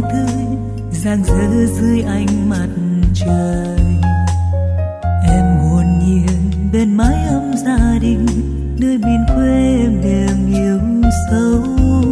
tươi rạng rỡ dưới ánh mặt trời. Em hồn nhiên bên mái ấm gia đình, nơi miền quê em đềm yêu sâu.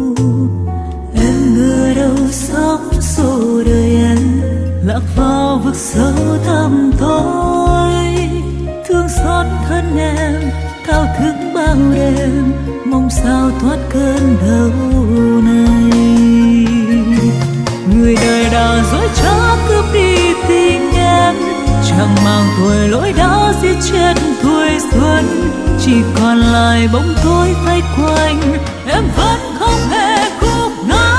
Em ngờ đâu sóng xô đời em lạc vào vực sâu thẳm tối. Thương xót thân em thao thức bao đêm, mong sao thoát cơn đau này. Người đời đã dối trá cướp đi tình em, chẳng mang tuổi lỗi đã giết chết tuổi xuân. Chỉ còn lại bóng tối vây quanh, em vẫn không hề cúc ngã.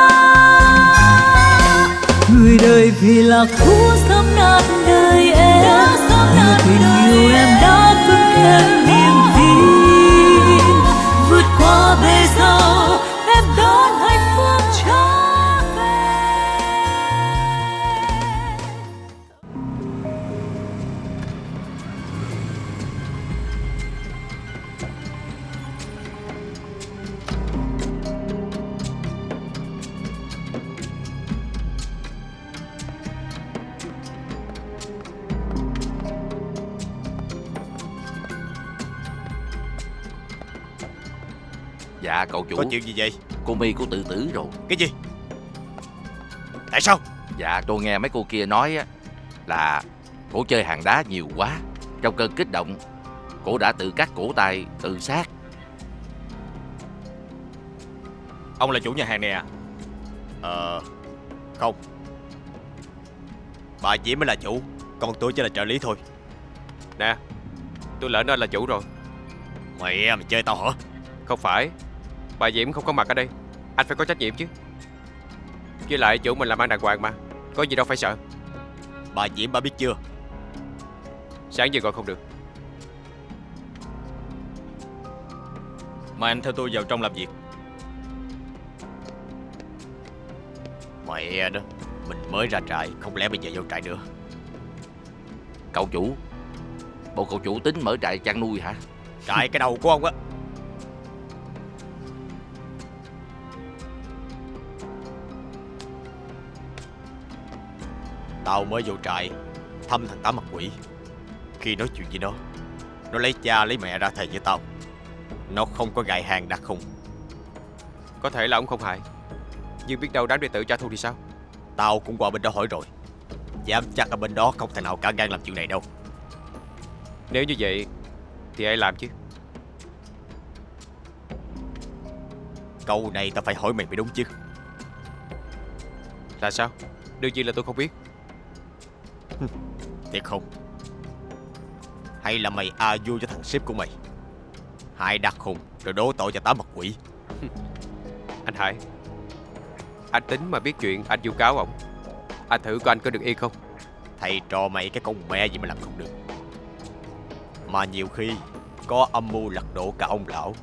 Người đời vì lạc thú sớm nát đời em, nhờ tình yêu em đã vững em niềm tin. Vượt qua bề dâu em đón hạnh phúc trở về. Dạ cậu chủ. Có chuyện gì vậy? Cô My cô tự tử rồi. Cái gì? Tại sao? Dạ tôi nghe mấy cô kia nói á, là cổ chơi hàng đá nhiều quá, trong cơn kích động cổ đã tự cắt cổ tay tự sát. Ông là chủ nhà hàng này à? Không. Bà Diễm mới là chủ, còn tôi chỉ là trợ lý thôi. Nè, tôi lỡ nói là chủ rồi. Mày chơi tao hả? Không phải, bà Diễm không có mặt ở đây, anh phải có trách nhiệm chứ. Với lại chủ mình làm ăn đàng hoàng mà, có gì đâu phải sợ. Bà Diễm bà biết chưa? Sáng giờ gọi không được. Mời anh theo tôi vào trong làm việc. Mẹ đó, mình mới ra trại, không lẽ bây giờ vô trại nữa? Cậu chủ, bộ cậu chủ tính mở trại chăn nuôi hả? Trại cái đầu của ông á. Tao mới vô trại thăm thằng Tám mặt quỷ. Khi nói chuyện với nó lấy cha lấy mẹ ra thề với tao, nó không có gài hàng đặc khùng. Có thể là ông không hại, nhưng biết đâu đám đệ tử trả thù thì sao? Tao cũng qua bên đó hỏi rồi, dám chắc ở bên đó không thể nào cả gan làm chuyện này đâu. Nếu như vậy thì ai làm chứ? Câu này tao phải hỏi mày mới đúng chứ. Là sao? Đương nhiên là tôi không biết. Thiệt không? Hay là mày a vua cho thằng sếp của mày, hại đặc khùng rồi đổ tội cho Tám mặt quỷ? Anh Hải, anh tính mà biết chuyện anh vu cáo ông, anh thử coi anh có được yên không? Thầy trò mày cái con mẹ gì mà làm không được. Mà nhiều khi có âm mưu lật đổ cả ông lão.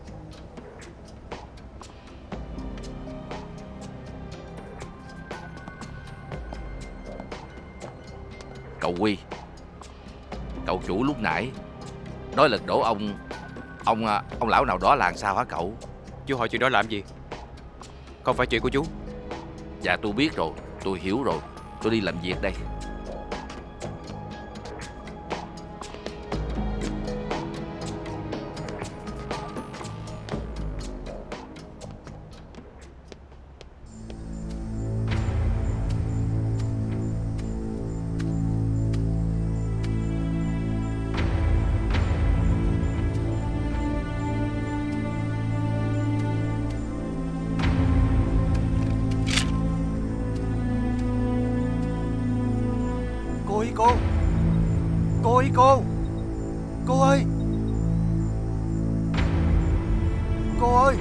Cậu Quy, cậu chủ lúc nãy nói lật đổ ông lão nào đó là làm sao hả cậu? Chú hỏi chuyện đó làm gì? Không phải chuyện của chú. Dạ tôi biết rồi, tôi hiểu rồi. Tôi đi làm việc đây. Cô ơi! Cô ơi!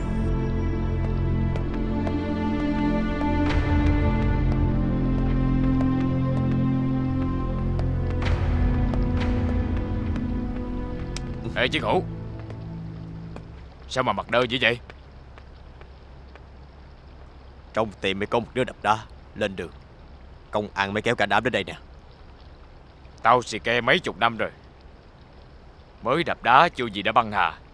Ê Chiến Hữu, sao mà mặt đơ như vậy? Trong tiệm mới có một đứa đập đá. Lên đường công an mới kéo cả đám đến đây nè. Tao xì ke mấy chục năm rồi, mới đập đá chưa gì đã băng hà.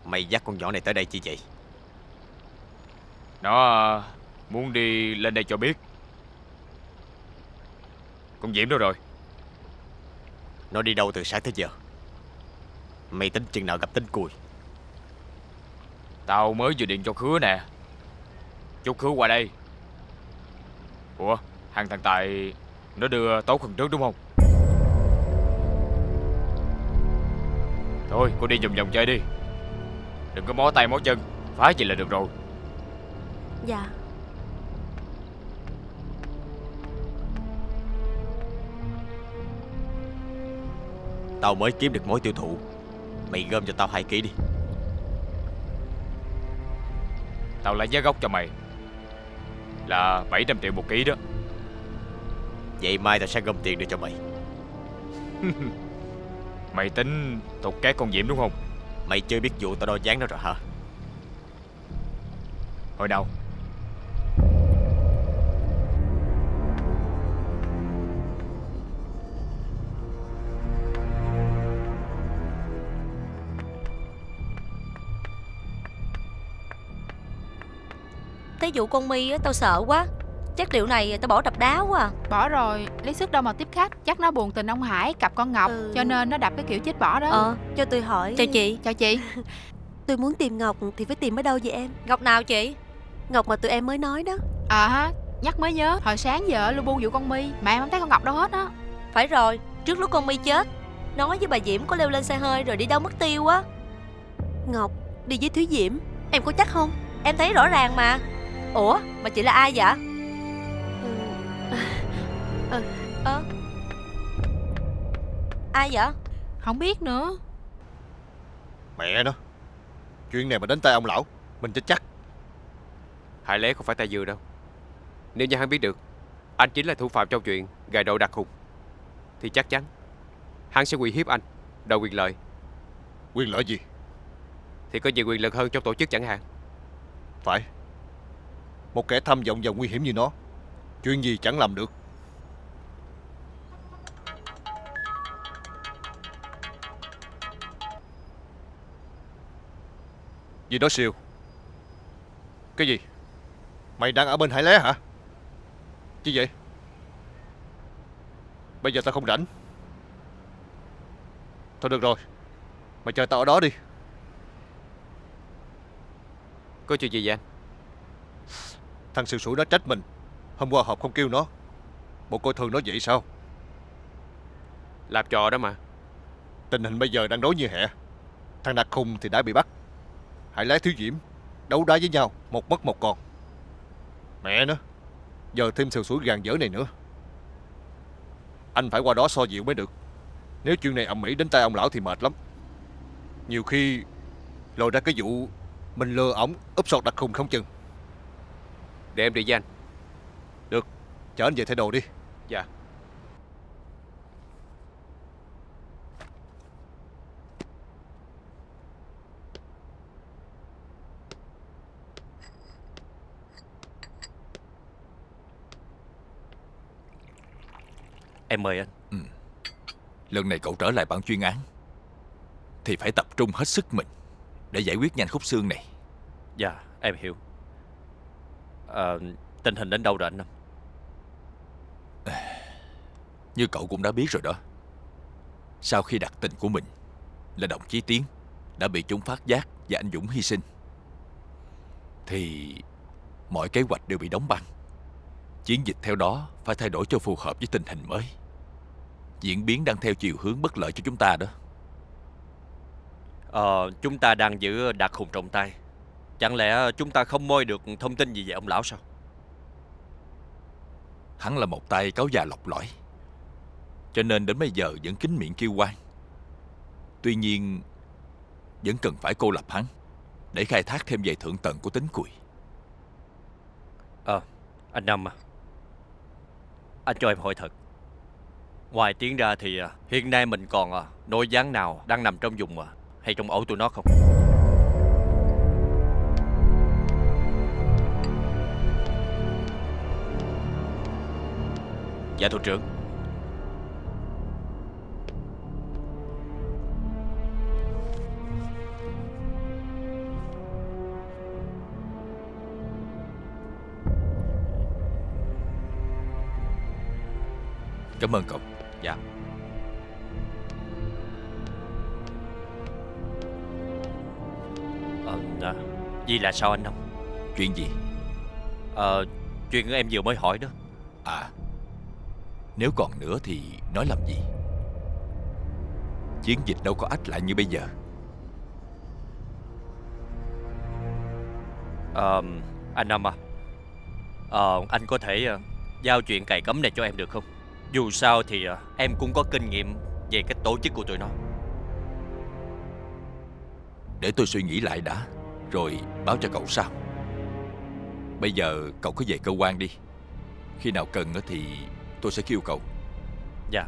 Mày dắt con nhỏ này tới đây chi vậy? Nó muốn đi lên đây cho biết. Con Diễm đâu rồi? Nó đi đâu từ sáng tới giờ? Mày tính chừng nào gặp tính cùi? Tao mới vừa điện cho Khứa nè. Chúc Khứa qua đây. Ủa, thằng Tài nó đưa Tốt hơn trước đúng không? Thôi, cô đi vòng vòng chơi đi. Đừng có mó tay mó chân, phá gì là được rồi. Dạ. Tao mới kiếm được mối tiêu thụ. Mày gom cho tao 2 ký đi. Tao lấy giá gốc cho mày là 700 triệu 1 ký đó. Vậy mai tao sẽ gom tiền đưa cho mày. Mày tính thục cái con Diễm đúng không? Mày chưa biết vụ tao đo dáng nó rồi hả? Hồi nào? Tới vụ con My á, tao sợ quá. Chắc liệu này tao bỏ đập đá quá à. Bỏ rồi, lấy sức đâu mà tiếp khách. Chắc nó buồn tình ông Hải cặp con Ngọc, cho nên nó đập cái kiểu chết bỏ đó. Cho tôi hỏi. Chào chị. Chào chị. Tôi muốn tìm Ngọc thì phải tìm ở đâu vậy em? Ngọc nào chị? Ngọc mà tụi em mới nói đó. Ha, nhắc mới nhớ. Hồi sáng giờ lu bu vụ con My mà em không thấy con Ngọc đâu hết á. Phải rồi, trước lúc con My chết, nói với bà Diễm có leo lên xe hơi rồi đi đâu mất tiêu á. Ngọc đi với Thúy Diễm, em có chắc không? Em thấy rõ ràng mà. Ủa, mà chị là ai vậy? Ai vậy? Không biết nữa. Mẹ nó, chuyện này mà đến tay ông lão mình chết chắc. Hải Lé không phải tay dừa đâu. Nếu như hắn biết được anh chính là thủ phạm trong chuyện gài đầu đặt hùng, thì chắc chắn hắn sẽ uy hiếp anh, đòi quyền lợi. Quyền lợi gì? Thì có nhiều quyền lực hơn trong tổ chức chẳng hạn. Phải. Một kẻ tham vọng và nguy hiểm như nó, chuyện gì chẳng làm được. Gì đó Siêu? Cái gì? Mày đang ở bên Hải Lé hả? Chi vậy? Bây giờ tao không rảnh. Thôi được rồi, mày chờ tao ở đó đi. Có chuyện gì vậy anh? Thằng Siêu Sủi nó trách mình hôm qua họp không kêu nó. Bộ coi thường nó vậy sao? Làm trò đó mà. Tình hình bây giờ đang đối như hẹ. Thằng Đạt Khùng thì đã bị bắt. Hải Lé Thiếu Diễm đấu đá với nhau, một mất một còn. Mẹ nó, giờ thêm Siêu Sủi gàn dở này nữa. Anh phải qua đó so dịu mới được. Nếu chuyện này ầm ĩ đến tay ông lão thì mệt lắm. Nhiều khi lòi ra cái vụ mình lừa ổng úp sọt Đạt Khùng không chừng. Để em đi với anh. Được, chở anh về thay đồ đi. Dạ. Em mời anh. Lần này cậu trở lại ban chuyên án thì phải tập trung hết sức mình để giải quyết nhanh khúc xương này. Dạ, em hiểu. Tình hình đến đâu rồi anh Năm? Như cậu cũng đã biết rồi đó. Sau khi đặt tình của mình là đồng chí Tiến đã bị chúng phát giác và anh Dũng hy sinh, thì mọi kế hoạch đều bị đóng băng. Chiến dịch theo đó phải thay đổi cho phù hợp với tình hình mới. Diễn biến đang theo chiều hướng bất lợi cho chúng ta đó. Chúng ta đang giữ Đạt Khùng trong tay. Chẳng lẽ chúng ta không moi được thông tin gì về ông lão sao? Hắn là một tay cáo già lọc lõi, cho nên đến bây giờ vẫn kín miệng kêu oan. Tuy nhiên vẫn cần phải cô lập hắn để khai thác thêm về thượng tầng của tính cùi. Anh Năm à, anh cho em hỏi thật. Ngoài Tiến ra thì hiện nay mình còn nội gián nào đang nằm trong vùng hay trong ổ tụi nó không? Dạ thủ trưởng. Cảm ơn cậu. Dạ. Vì là sao anh Năm? Chuyện gì? Chuyện em vừa mới hỏi đó. À, nếu còn nữa thì nói làm gì? Chiến dịch đâu có ách lại như bây giờ. Anh Năm à, anh có thể giao chuyện cài cắm này cho em được không? Dù sao thì em cũng có kinh nghiệm về cách tổ chức của tụi nó. Để tôi suy nghĩ lại đã, rồi báo cho cậu sau. Bây giờ cậu cứ về cơ quan đi. Khi nào cần thì tôi sẽ kêu cậu. Dạ.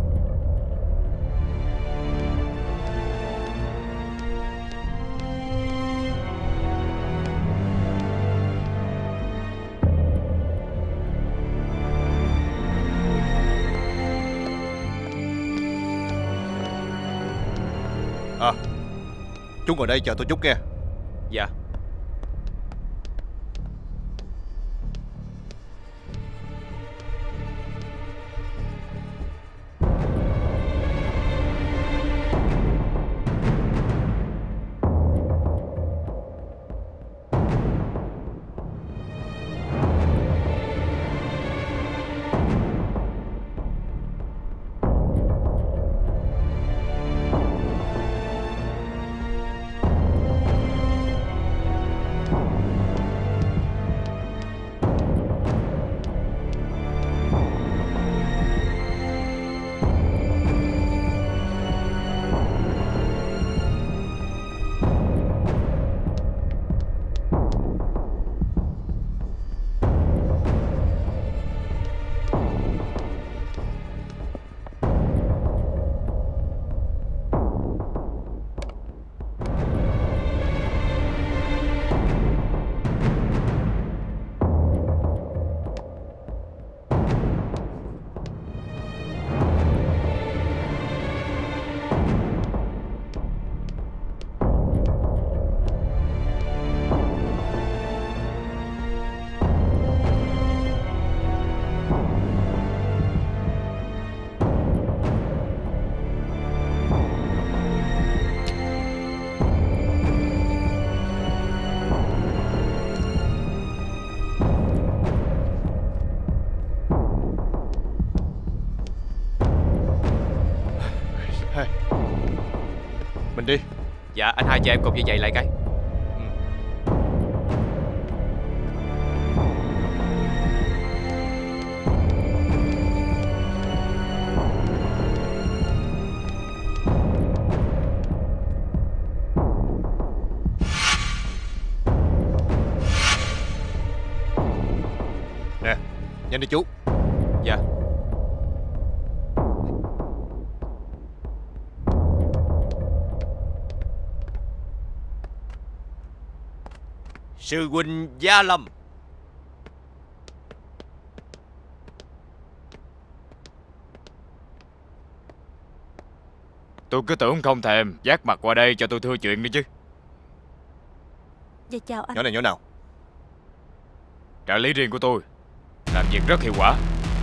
Chú ngồi đây chờ tôi chút nghe. Dạ. Mình đi. Dạ, anh hai cho em cột dây giày lại cái. Nè, nhanh đi chú. Dạ. Sư huynh Gia Lâm. Tôi cứ tưởng không thèm vác mặt qua đây cho tôi thưa chuyện đi chứ. Dạ chào anh. Nhỏ này nhỏ nào? Trợ lý riêng của tôi, làm việc rất hiệu quả.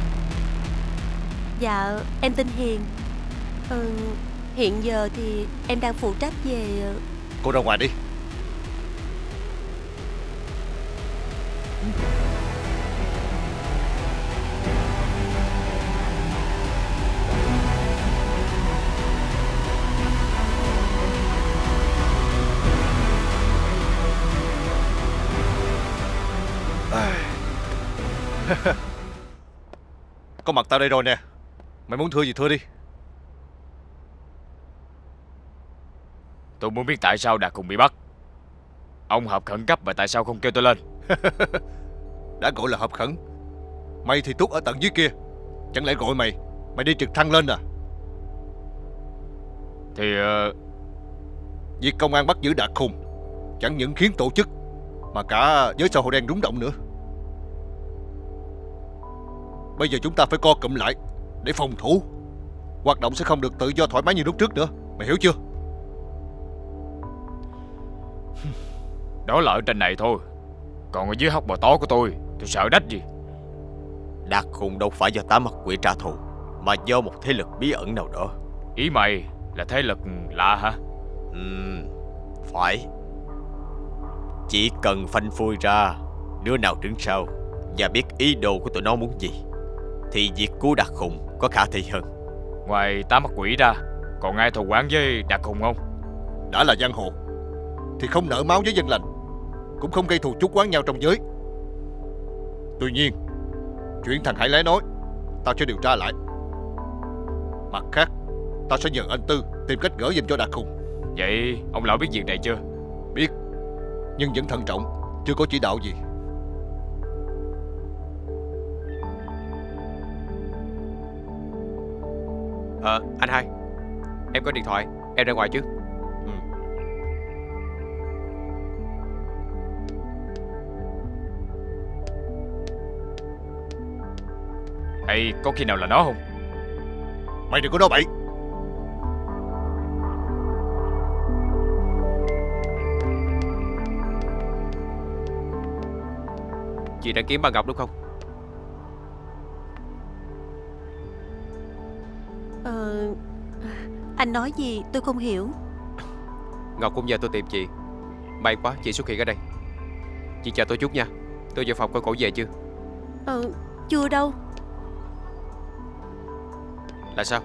Dạ em tên Hiền. Hiện giờ thì em đang phụ trách về... Cô ra ngoài đi. Có mặt tao đây rồi nè. Mày muốn thưa gì thưa đi. Tôi muốn biết tại sao Đạt Hùng bị bắt. Ông họp khẩn cấp mà tại sao không kêu tôi lên? Đã gọi là họp khẩn. Mày thì túc ở tận dưới kia, chẳng lẽ gọi mày đi trực thăng lên à? Thì việc công an bắt giữ Đạt Hùng chẳng những khiến tổ chức mà cả giới xã hội đen rúng động nữa. Bây giờ chúng ta phải co cụm lại để phòng thủ. Hoạt động sẽ không được tự do thoải mái như lúc trước nữa. Mày hiểu chưa? đó là ở trên này thôi. Còn ở dưới hốc bò tó của tôi sợ đách gì. Đạt Hùng đâu phải do 8 mặt quỷ trả thù. mà do một thế lực bí ẩn nào đó. Ý mày là thế lực lạ hả? Phải. Chỉ cần phanh phui ra đứa nào đứng sau và biết ý đồ của tụi nó muốn gì thì việc cứu Đạt Khùng có khả thi hơn. Ngoài Tám Mặt Quỷ ra, còn ai thù oán với Đạt Khùng không? Đã là giang hồ thì không nợ máu với dân lành, cũng không gây thù chuốc oán nhau trong giới. Tuy nhiên, chuyện thằng Hải Lé nói tao sẽ điều tra lại. Mặt khác, tao sẽ nhờ anh Tư tìm cách gỡ giùm cho Đạt Khùng. Vậy ông lão biết việc này chưa? Biết, nhưng vẫn thận trọng, chưa có chỉ đạo gì. Anh hai, em có điện thoại, em ra ngoài chứ? Hay có khi nào là nó không? Mày đừng có nói bậy. Chị đang kiếm bà Ngọc đúng không? Anh nói gì tôi không hiểu. Ngọc cũng nhờ tôi tìm chị. May quá chị xuất hiện ở đây. Chị chờ tôi chút nha. Tôi vào phòng coi cổ về chưa? Chưa đâu. Là sao?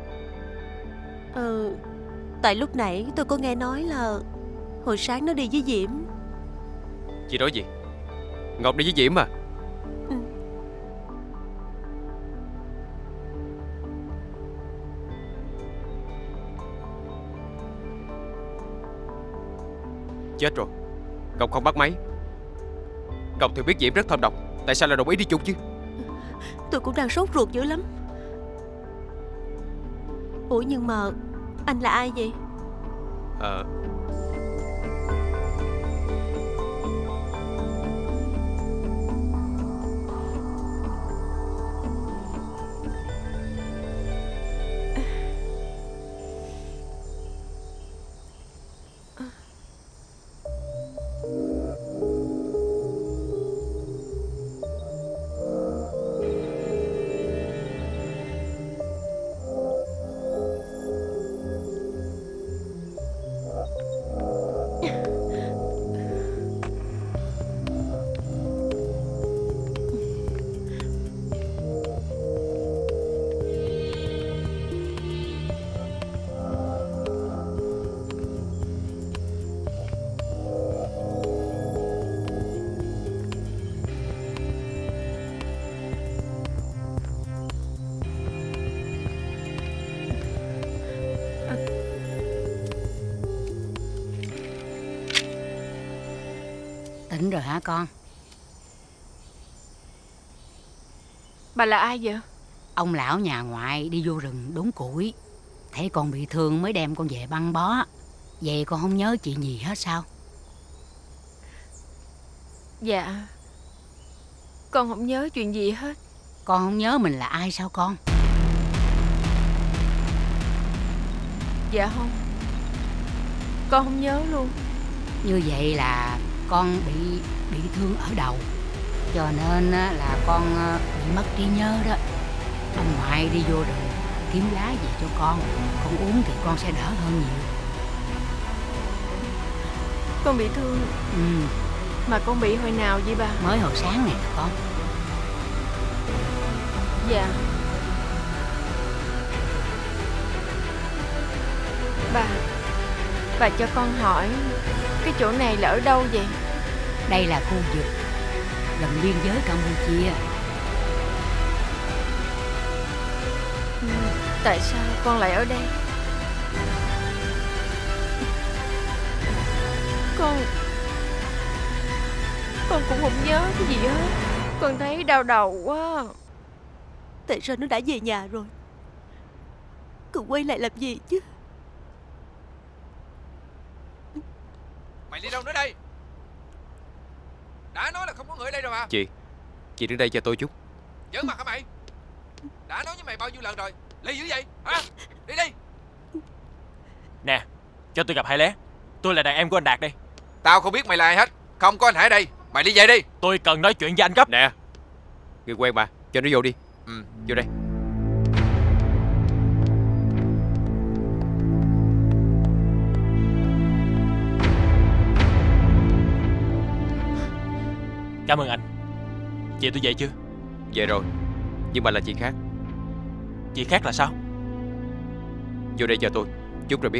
Tại lúc nãy tôi có nghe nói là hồi sáng nó đi với Diễm. Chị nói gì? Ngọc đi với Diễm à? Chết rồi, Ngọc không bắt máy. Ngọc thì biết Diễm rất thâm độc, tại sao lại đồng ý đi chung chứ? Tôi cũng đang sốt ruột dữ lắm. Ủa nhưng mà anh là ai vậy? Tỉnh rồi hả con? Bà là ai vậy? Ông lão nhà ngoại đi vô rừng đốn củi, thấy con bị thương mới đem con về băng bó. Vậy con không nhớ chuyện gì hết sao? Dạ, con không nhớ chuyện gì hết. Con không nhớ mình là ai sao con? Dạ không, con không nhớ luôn. Như vậy là con bị thương ở đầu, cho nên là con bị mất trí nhớ đó. Ông ngoại đi vô rừng kiếm lá về cho con uống thì con sẽ đỡ hơn nhiều. Con bị thương. Mà con bị hồi nào vậy bà? Mới hồi sáng này nè con. Dạ. Bà cho con hỏi, cái chỗ này là ở đâu vậy? Đây là khu vực gần biên giới Campuchia. Tại sao con lại ở đây? Con cũng không nhớ cái gì hết. Con thấy đau đầu quá. Tại sao nó đã về nhà rồi, còn quay lại làm gì chứ? Mày đi đâu nữa đây? Đã nói là không có người ở đây rồi mà. Chị đứng đây cho tôi chút. Giỡn mặt hả mày? Đã nói với mày bao nhiêu lần rồi, lì dữ vậy hả? Đi đi. Nè, cho tôi gặp Hải Lé. Tôi là đàn em của anh Đạt đây. Tao không biết mày là ai hết. Không có anh Hải đây. Mày đi về đi. Tôi cần nói chuyện với anh gấp. Nè, người quen mà, cho nó vô đi. Vô đây. Cảm ơn anh. Chị tôi về chưa? Về rồi, nhưng mà là chị khác. Chị khác là sao? Vô đây chờ tôi, chút rồi biết.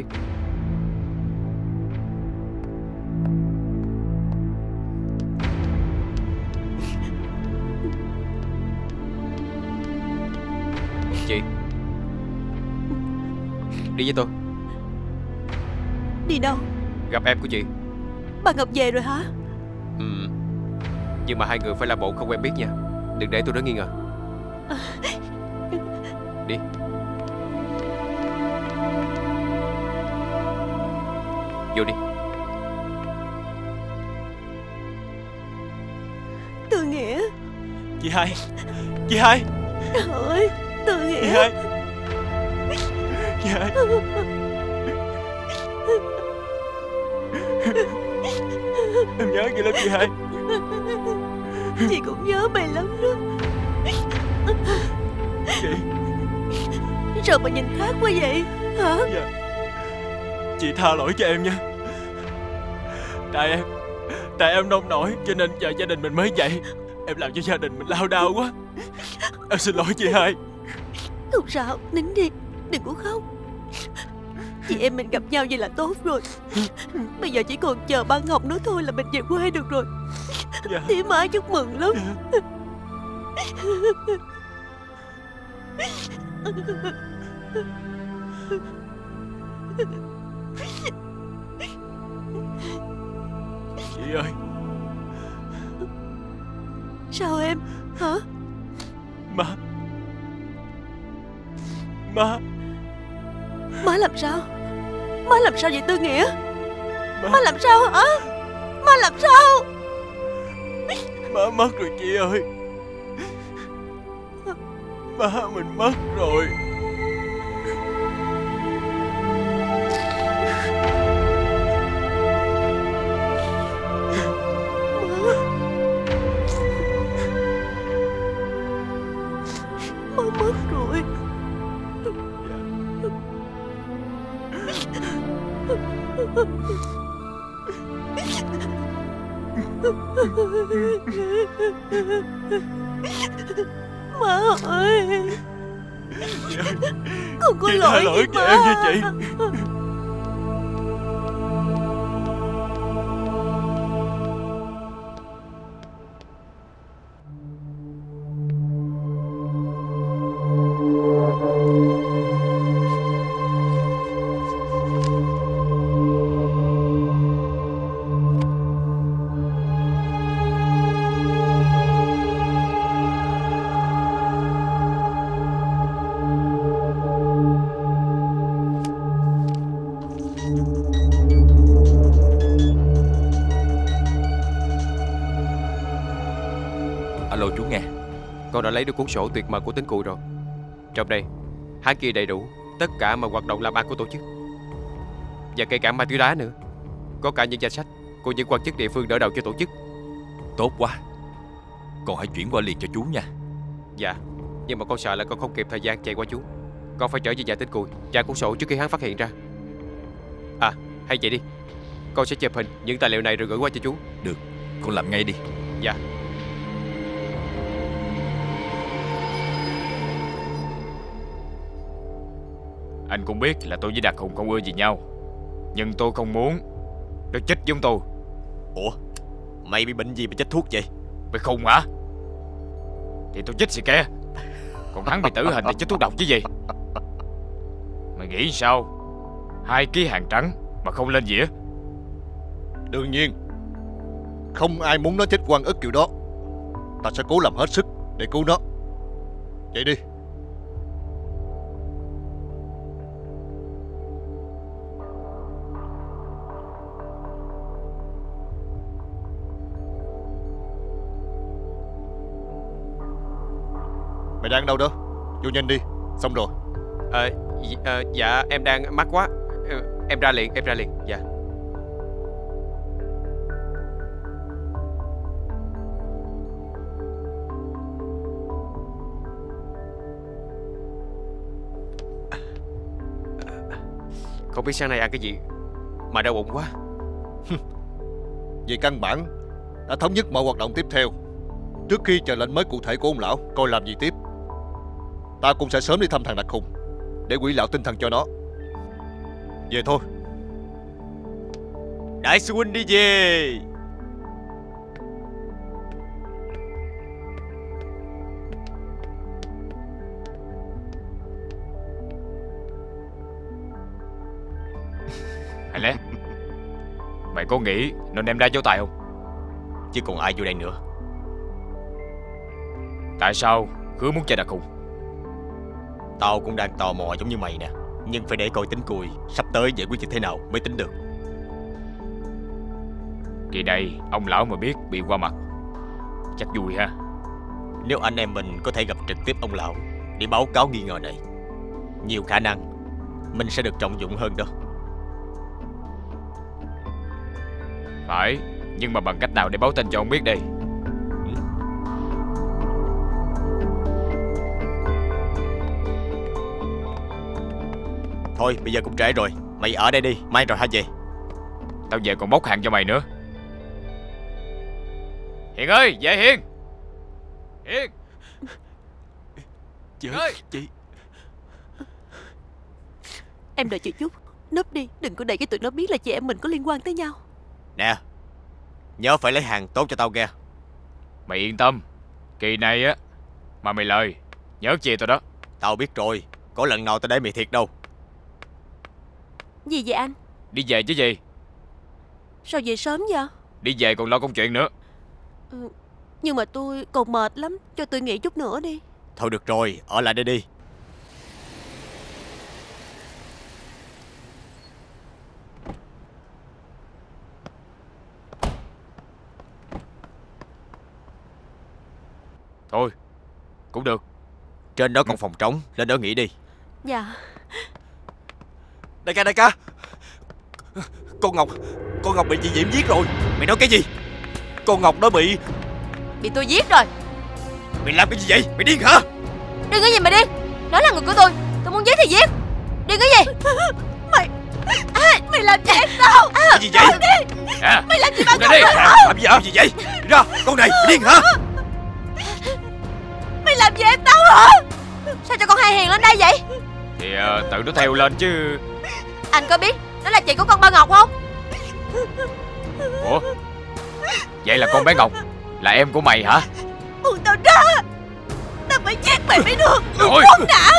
Chị, đi với tôi. Đi đâu? Gặp em của chị. Bà Ngọc về rồi hả? Nhưng mà hai người phải làm bộ không quen biết nha. Đừng để tôi đó nghi ngờ. Đi. Vô đi. Tư Nghĩa. Chị hai. Chị hai. Trời ơi, Tư Nghĩa. Chị hai. Chị hai. Em nhớ chị lắm chị hai. Chị cũng nhớ mày lắm đó. Chị. Sao mà nhìn khác quá vậy hả? Dạ. Chị tha lỗi cho em nha. Tại em nông nổi cho nên giờ gia đình mình mới vậy. Em làm cho gia đình mình lao đao quá. Em xin lỗi chị hai. Không sao, nín đi, đừng có khóc. Chị em mình gặp nhau vậy là tốt rồi. Bây giờ chỉ còn chờ ba Ngọc nói thôi là mình về quê được rồi. Dạ. Thím má chúc mừng lắm. Dạ. Chị ơi. Sao em hả? Má làm sao? Má làm sao vậy Tư Nghĩa? Má làm sao hả? Má làm sao? Má mất rồi chị ơi. Má mình mất rồi. Má mất rồi. Má ơi, không có chị lỗi tha lỗi gì cho má. em nha chị. Alo chú nghe. Con đã lấy được cuốn sổ tuyệt mật của Tính Cùi rồi. Trong đây hắn ghi đầy đủ tất cả mọi hoạt động làm ăn của tổ chức, và kể cả ma túy đá nữa. Có cả những danh sách của những quan chức địa phương đỡ đầu cho tổ chức. Tốt quá. Con hãy chuyển qua liền cho chú nha. Dạ, nhưng mà con sợ là con không kịp thời gian chạy qua chú. Con phải trở về nhà Tính Cùi tra cuốn sổ trước khi hắn phát hiện ra. À, hay vậy đi, con sẽ chụp hình những tài liệu này rồi gửi qua cho chú. Được, con làm ngay đi. Dạ. Anh cũng biết là tôi với Đạt Hùng không ưa gì nhau, nhưng tôi không muốn nó chết giống tôi. Ủa, mày bị bệnh gì mà chết thuốc vậy? Mày khùng hả? Thì tôi chết xì ke, còn hắn bị tử hình thì chết thuốc độc chứ gì. Mày nghĩ sao? 2 ký hàng trắng mà không lên dĩa? Đương nhiên, không ai muốn nó chết oan ức kiểu đó. Ta sẽ cố làm hết sức để cứu nó. Vậy đi. Mày đang đâu đó? Vô nhanh đi, xong rồi. Dạ em đang mắc quá. Em ra liền, dạ. Không biết sáng nay ăn cái gì mà đau bụng quá. Về căn bản đã thống nhất mọi hoạt động tiếp theo. Trước khi chờ lệnh mới cụ thể của ông lão coi làm gì tiếp, ta cũng sẽ sớm đi thăm thằng Đặc Khùng để quỷ lão tinh thần cho nó. Về thôi. Đại sư huynh đi về. Hay lẽ mày có nghĩ nên đem ra chỗ tài không? Chứ còn ai vô đây nữa. Tại sao cứ muốn chơi Đặc Khùng? Tao cũng đang tò mò giống như mày nè, nhưng phải để coi tính cùi sắp tới giải quyết như thế nào mới tính được. Kỳ này ông lão mà biết bị qua mặt chắc vui ha. Nếu anh em mình có thể gặp trực tiếp ông lão để báo cáo nghi ngờ này, nhiều khả năng mình sẽ được trọng dụng hơn đó. Phải, nhưng mà bằng cách nào để báo tin cho ông biết đây? Thôi bây giờ cũng trễ rồi, mày ở đây đi, mai rồi hãy về. Tao về còn bốc hàng cho mày nữa. Hiền ơi, về Hiền. Hiền. Chị ơi, chị. Em đợi chị chút, núp đi, đừng có để cái tụi nó biết là chị em mình có liên quan tới nhau. Nè, nhớ phải lấy hàng tốt cho tao nghe. Mày yên tâm, kỳ này á mà mày lời nhớ chia tao đó. Tao biết rồi, có lần nào tao để mày thiệt đâu. Gì vậy anh? Đi về chứ gì. Sao về sớm vậy? Đi về còn lo công chuyện nữa. Nhưng mà tôi còn mệt lắm, cho tôi nghỉ chút nữa đi. Thôi được rồi, ở lại đây đi. Thôi, cũng được. Trên đó còn phòng trống, lên đó nghỉ đi. Dạ. Đại ca, con Ngọc bị chị Diễm giết rồi. Mày nói cái gì? Con Ngọc đó bị tôi giết rồi. Mày làm cái gì vậy? Mày điên hả? Điên cái gì mà điên? Đó là người của tôi muốn giết thì giết. Điên cái gì? Mày làm gì em sao? Cái gì vậy? Mày làm gì mà Đi. Làm gì vậy? Gì vậy? Ra, con này, mày điên hả? Mày làm gì em tao hả? Sao cho con Hai Hiền lên đây vậy? Thì tự nó theo lên chứ. Anh có biết đó là chị của con Ba Ngọc không? Ủa, vậy là con bé Ngọc là em của mày hả? Buông tao ra. Tao phải giết mày mới được. Thôi. Khốn nạn.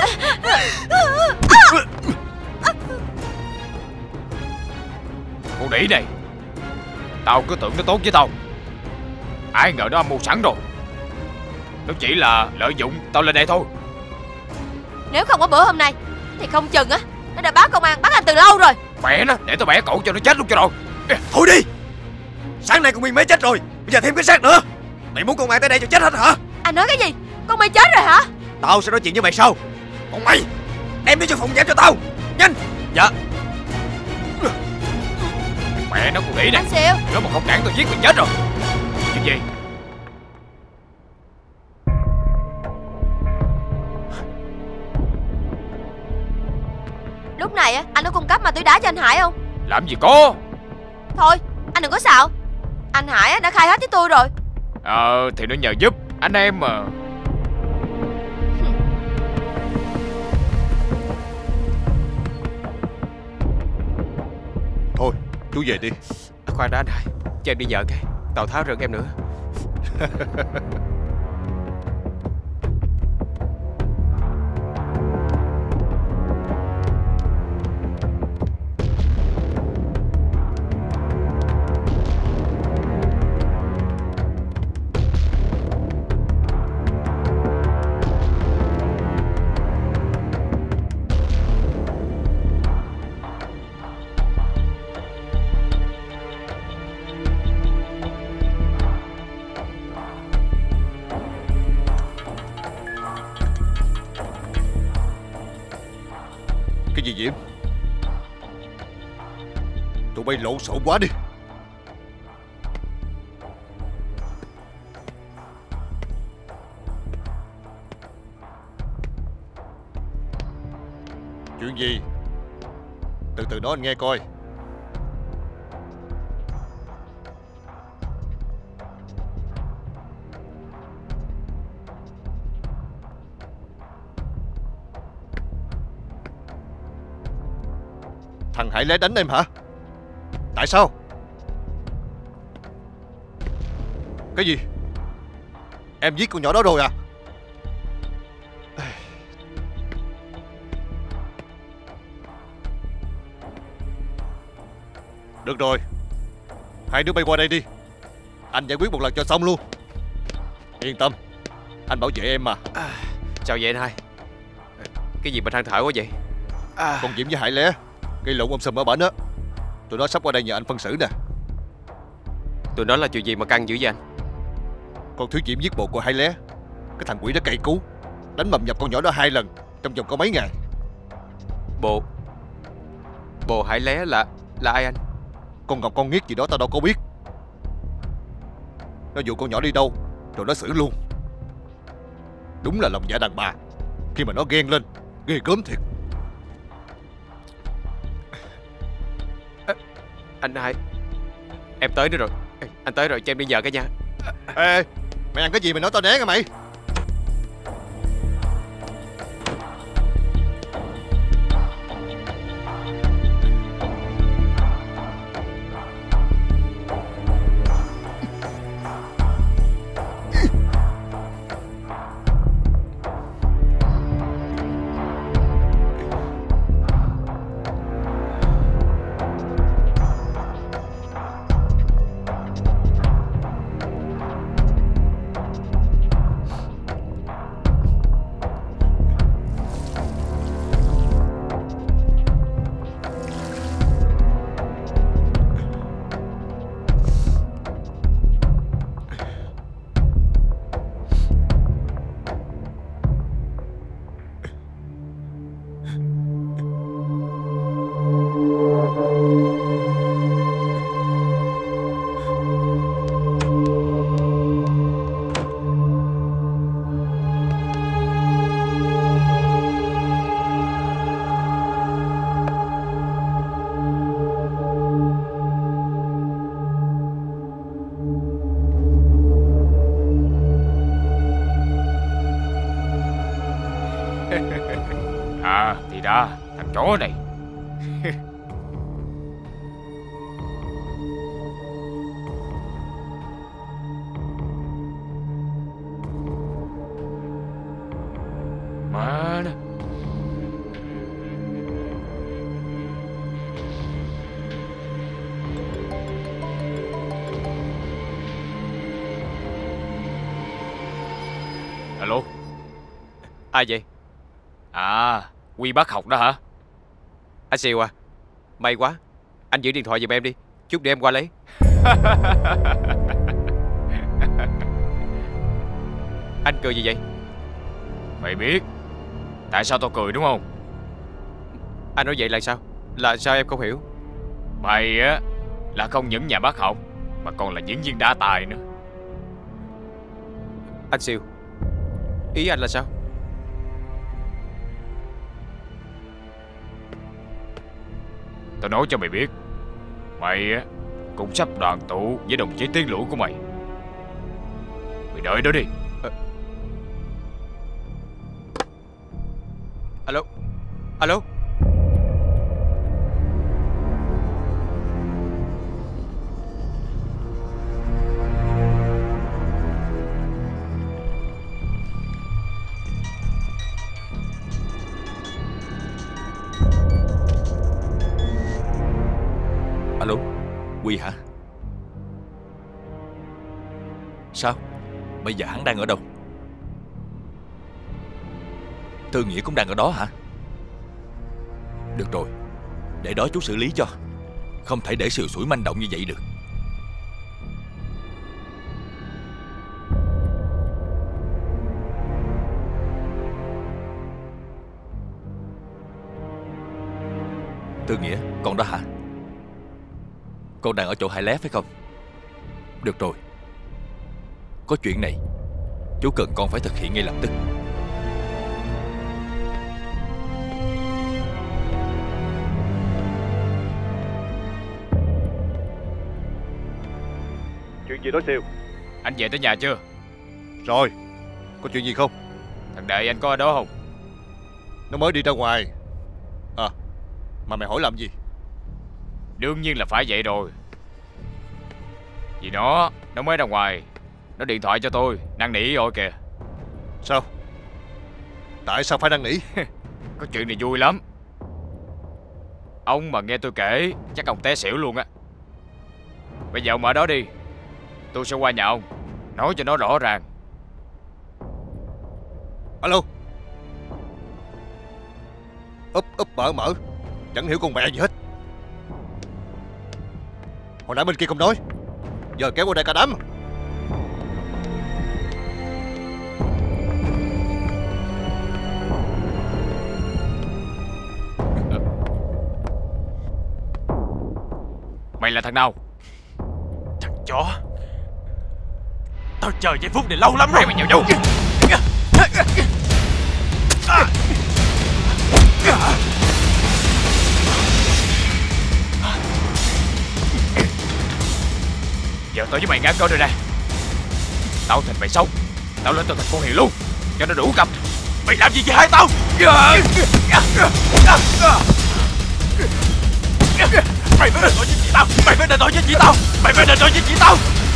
Con đĩ này, tao cứ tưởng nó tốt với tao, ai ngờ nó âm mưu sẵn rồi. Nó chỉ là lợi dụng tao lên đây thôi. Nếu không có bữa hôm nay thì không chừng á nó đã báo công an bắt anh từ lâu rồi. Mẹ nó, để tao bẻ cổ cho nó chết luôn cho rồi. Thôi đi. Sáng nay con Miên mới chết rồi, bây giờ thêm cái xác nữa. Mày muốn công an tới đây cho chết hết hả? Anh nói cái gì? Con Miên chết rồi hả? Tao sẽ nói chuyện với mày sau. Còn mày, đem đi cho phòng giam cho tao. Nhanh. Dạ. Mẹ nó, con đĩ này, Anh Siêu. nếu mà không cản tao giết mày chết rồi. Chuyện gì? Lúc này á anh có cung cấp ma túy đá cho anh Hải không? Làm gì có. Thôi anh đừng có xạo. Anh Hải á đã khai hết với tôi rồi. Thì nó nhờ giúp anh em mà. Thôi chú về đi. Khoan đã anh Hải, cho em đi nhờ cái Tào Tháo rợn em nữa. Cái gì Diễm? Tụi bay lộn xộn quá đi. Chuyện gì? Từ từ nói anh nghe coi. Thằng Hải Lé đánh em hả? Tại sao? Cái gì? Em giết con nhỏ đó rồi à? Được rồi, hai đứa bay qua đây đi. Anh giải quyết một lần cho xong luôn. Yên tâm, anh bảo vệ em mà. Chào vậy anh hai. Cái gì mà than thở quá vậy? Con Diễm với Hải Lé gây lộn ông Sùm ở bển á. Tụi nó sắp qua đây nhờ anh phân xử nè. Tụi nó là chuyện gì mà căng dữ vậy anh? Con Thúy Diễm giết bồ của Hải Lé. Cái thằng quỷ đó cay cú, đánh bầm dập con nhỏ đó 2 lần trong vòng có mấy ngày. Bồ Hải Lé là ai anh? Con Ngọc con Nghiết gì đó tao đâu có biết. Nó dụ con nhỏ đi đâu rồi nó xử luôn. Đúng là lòng dạ đàn bà, khi mà nó ghen lên ghê gớm thiệt. Anh hai, em tới nữa rồi. Anh tới rồi, cho em đi nhờ cái nha. Ê, mày ăn cái gì mày nói tao né hả mày? Thì ra thằng chó này. Má nó. Alo. Ai vậy? À, Quy bác học đó hả? Anh Siêu à, may quá. Anh giữ điện thoại giùm em đi, chút để em qua lấy. Anh cười gì vậy? Mày biết tại sao tao cười đúng không? Anh nói vậy là sao? Là sao em không hiểu? Mày á là không những nhà bác học mà còn là diễn viên đa tài nữa. Anh Siêu, ý anh là sao? Tao nói cho mày biết, mày á cũng sắp đoàn tụ với đồng chí Tiến Lũ của mày. Mày đợi đó đi. Alo. Alo. Alo, Quy hả? Sao? Bây giờ hắn đang ở đâu? Tư Nghĩa cũng đang ở đó hả? Được rồi, để đó chú xử lý cho. Không thể để xìu xủi manh động như vậy được. Tư Nghĩa, con đó hả? Con đang ở chỗ Hải Lé phải không? Được rồi, có chuyện này chú cần con phải thực hiện ngay lập tức. Chuyện gì đó Siêu? Anh về tới nhà chưa? Rồi, có chuyện gì không? Thằng Đệ anh có ở đó không? Nó mới đi ra ngoài. À, mà mày hỏi làm gì? Đương nhiên là phải vậy rồi. Vì nó mới ra ngoài, nó điện thoại cho tôi, năn nỉ rồi kìa. Sao? Tại sao phải năn nỉ? Có chuyện này vui lắm. Ông mà nghe tôi kể chắc ông té xỉu luôn á. Bây giờ ông ở đó đi, tôi sẽ qua nhà ông, nói cho nó rõ ràng. Alo. Úp mở chẳng hiểu con mẹ gì hết. Hồi nãy bên kia không nói, giờ kéo qua đây cả đám. Mày là thằng nào? Thằng chó. Tao chờ giây phút này lâu lắm rồi. Mày vào vô. Giờ tôi với mày ngang coi rồi nè. Tao thành mày xấu, tao lên tao thành con hiền luôn, cho nó đủ cầm. Mày làm gì với hai tao? Mày mới đền tội với chị tao. Mày mới đền tội với chị tao. Mày mới đền tội với chị tao.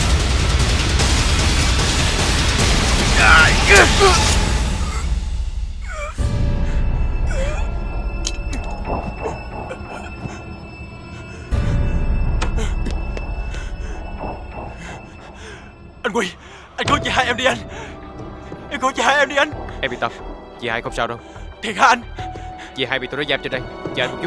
Anh Quy, anh cứu chị hai em đi anh. Em cứu chị hai em đi anh. Em yên tâm, chị hai không sao đâu. Thiệt hả anh? Chị hai bị tụi nó giam trên đây, chờ anh một chút.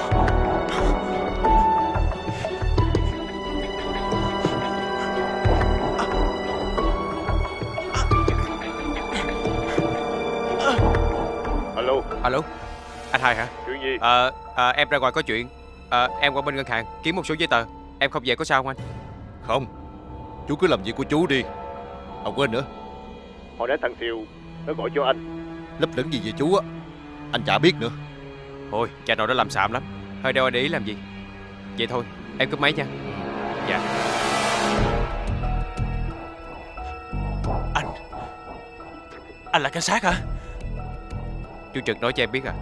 Alo, anh Hai hả? Chuyện gì? Em ra ngoài có chuyện. Em qua bên ngân hàng kiếm một số giấy tờ. Em không về có sao không anh? Không, chú cứ làm việc của chú đi. Quên nữa, hồi nãy thằng Siêu nó gọi cho anh, lấp lửng gì về chú á, anh chả biết nữa. Thôi, cha nội đó làm xàm lắm, hơi đâu anh để ý làm gì. Vậy thôi, em cúp máy nha. Dạ. Anh là cảnh sát hả? Chú Trực nói cho em biết à.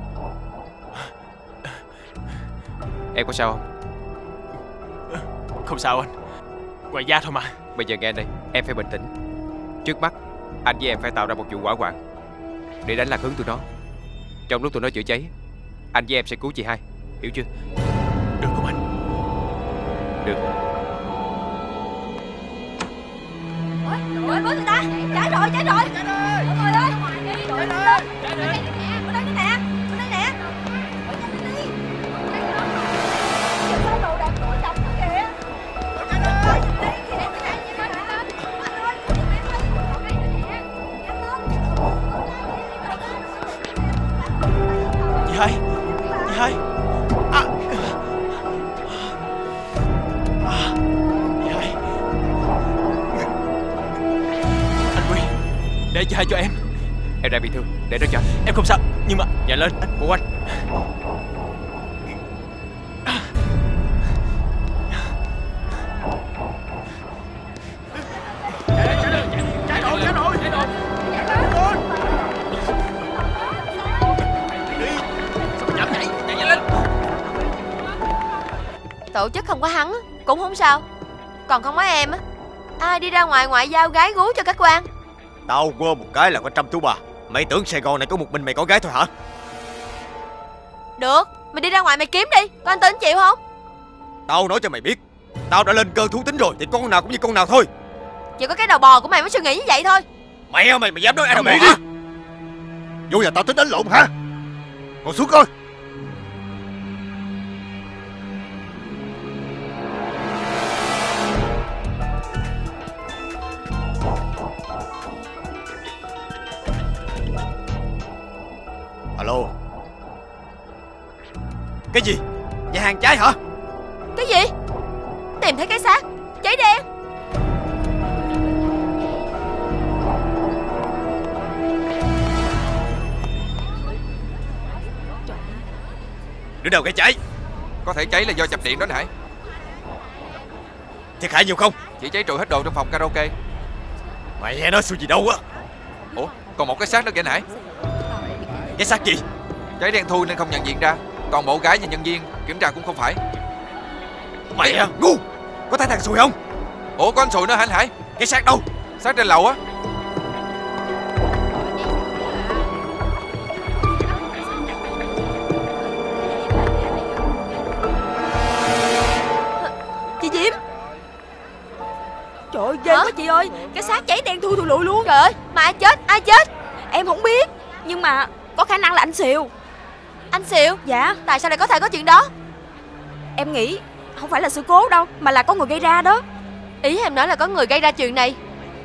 Em có sao không? Không sao anh, ngoài da thôi mà. Bây giờ nghe đây, em phải bình tĩnh. Trước mắt, anh với em phải tạo ra một vụ hỏa hoạn để đánh lạc hướng tụi nó. Trong lúc tụi nó chữa cháy, anh với em sẽ cứu chị hai, hiểu chưa? Được không anh? Được. Ôi, bớt người ta. Cháy rồi. Mọi người ơi. Cháy rồi. Ở đây nè. Ở nhanh lên đi. Sao đồ đạc tôi đập nữa kìa. Chị hai. Chị hai. Để chị hai cho em. Em đang bị thương, để đó cho anh. Em không sao, nhưng mà... Nhanh lên, của anh. Chạy rồi. Chạy lên. Tổ chức không có hắn cũng không sao. Còn không có em á, ai đi ra ngoài ngoại giao gái gú cho các quan. Tao quơ một cái là có 100 tú bà. Mày tưởng Sài Gòn này có một mình mày có gái thôi hả? Được, mày đi ra ngoài mày kiếm đi. Con tính chịu không? Tao nói cho mày biết, tao đã lên cơn thú tính rồi thì con nào cũng như con nào thôi. Chỉ có cái đầu bò của mày mới suy nghĩ như vậy thôi. Mày dám nói ai đầu bò đi. hả? Vô nhà tao tính đánh lộn hả? Ngồi xuống coi. Alo. Cái gì? Nhà hàng cháy hả? Cái gì? Tìm thấy cái xác cháy đen. Đứa nào gây cháy? Có thể cháy là do chập điện đó Hải. Thiệt hại nhiều không? Chỉ cháy trụi hết đồ trong phòng karaoke. Mày nghe nói xui gì đâu á. Ủa, còn một cái xác nữa kìa Hải. Cái xác gì? Cháy đen thui nên không nhận diện ra. Còn bộ gái và nhân viên kiểm tra cũng không phải. Mày à, ngu. Có thấy thằng Sùi không? Ủa có anh Sùi nữa hả anh Hải? Cái xác đâu? Xác trên lầu á. Chị Diễm. Trời ơi, ghê quá chị ơi. Cái xác cháy đen thui lụi luôn. Trời ơi, mà ai chết, ai chết? Em không biết. Nhưng mà có khả năng là anh Xìu. Anh Xìu? Dạ. Tại sao lại có thể có chuyện đó? Em nghĩ không phải là sự cố đâu, mà là có người gây ra đó. Ý em nói là có người gây ra chuyện này.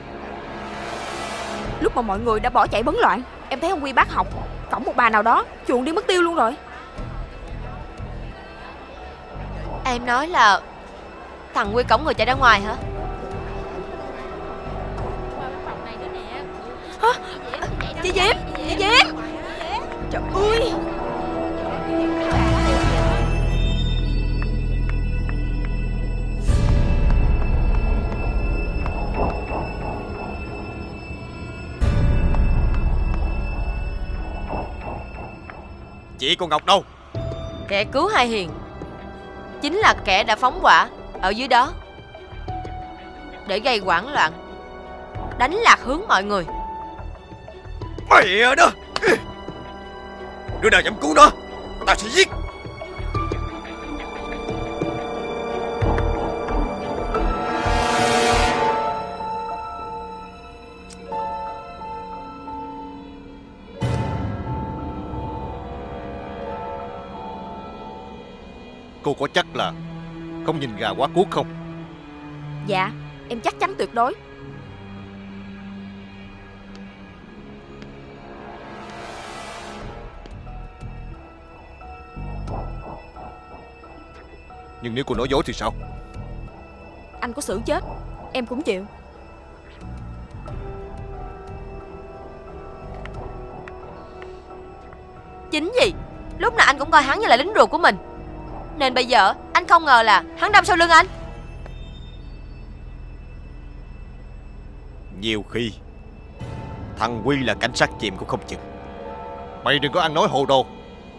Lúc mà mọi người đã bỏ chạy bấn loạn, em thấy ông Quy bác học cõng một bà nào đó chuồn đi mất tiêu luôn rồi. Em nói là thằng Quy cõng người chạy ra ngoài hả? Hả? Chị Diễm! Chị Diễm! Trời ơi! Chị con Ngọc đâu? Kẻ cứu Hai Hiền chính là kẻ đã phóng hỏa ở dưới đó để gây hoảng loạn, đánh lạc hướng mọi người. Mẹ đó! Đứa nào dám cứu nó, tao sẽ giết. Cô có chắc là không nhìn gà quá cuốc không? Dạ, em chắc chắn tuyệt đối. Nhưng nếu cô nói dối thì sao? Anh có xử chết em cũng chịu. Chính vì lúc nào anh cũng coi hắn như là lính ruột của mình, nên bây giờ anh không ngờ là hắn đâm sau lưng anh. Nhiều khi thằng Quy là cảnh sát chìm cũng không chừng. Mày đừng có ăn nói hồ đồ.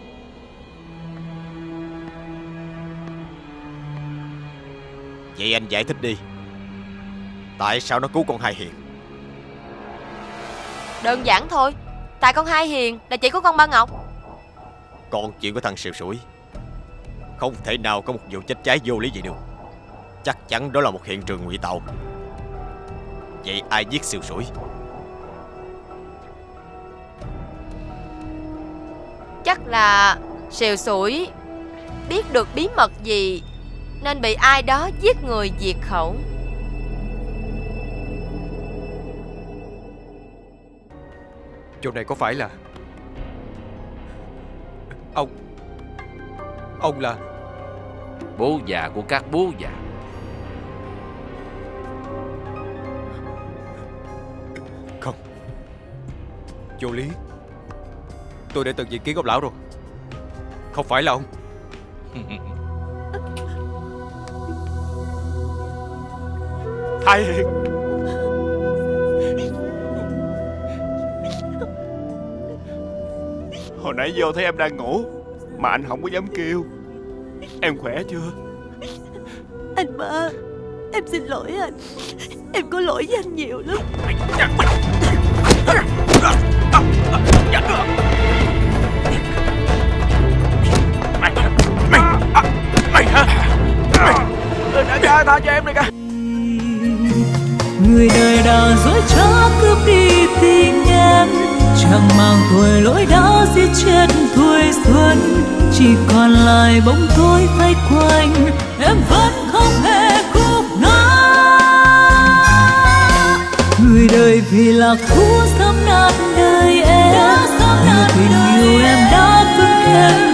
Vậy anh giải thích đi, tại sao nó cứu con Hai Hiền? Đơn giản thôi, tại con Hai Hiền là chị của con Ba Ngọc. Còn chuyện của thằng Xìu Sủi, không thể nào có một vụ chết cháy vô lý vậy được. Chắc chắn đó là một hiện trường ngụy tạo. Vậy ai giết Xìu Sủi? Chắc là Xìu Sủi biết được bí mật gì nên bị ai đó giết người diệt khẩu. Chỗ này có phải là Ông là bố già của các bố già. Không, vô lý. Tôi đã từng diện kiến ông lão rồi. Không phải là ông. Hai Hiền. Hồi nãy vô thấy em đang ngủ mà anh không có dám kêu. Em khỏe chưa? Anh ba, em xin lỗi anh. Em có lỗi với anh nhiều lắm. Mày hả? Đại ca tha cho em đi ca. Người đời đã dối trá cướp đi tình em, chẳng mang tuổi lỗi đã giết chết tuổi xuân. Chỉ còn lại bóng tối vây quanh, em vẫn không hề cúp ngã. Người đời vì lạc thú sớm nát đời em, người tình yêu em đã vững em.